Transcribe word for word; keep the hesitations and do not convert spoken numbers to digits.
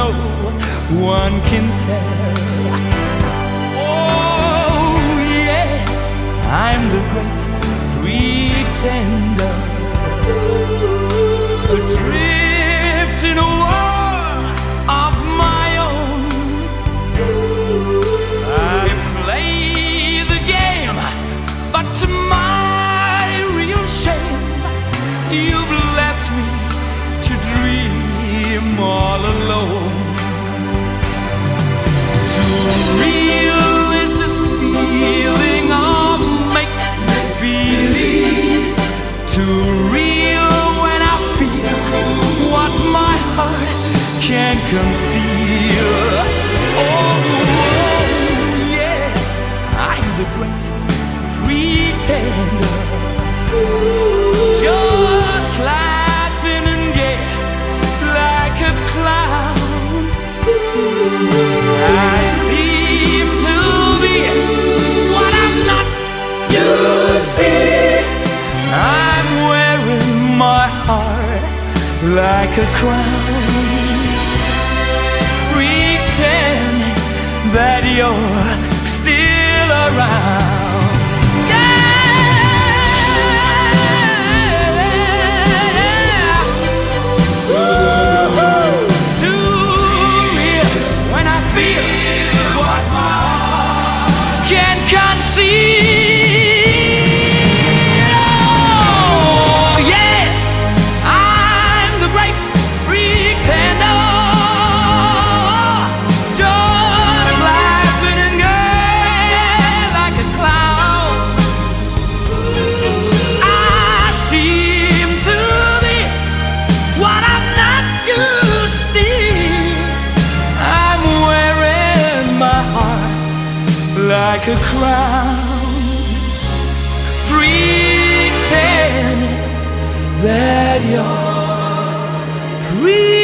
no one can tell. Oh yes, I'm the great pretender, adrift in a world of my own. I play the game, but to my real shame, you've left me to dream all alone. Surreal is this feeling of make-believe. Too real when I feel what my heart can't conceal. Oh, yes, I'm the great pretender, just laughing and gay like a clown. I seem to be what I'm not, you see. I'm wearing my heart like a crown, pretending that you're still around. Like a crown, pretending that you're pretty.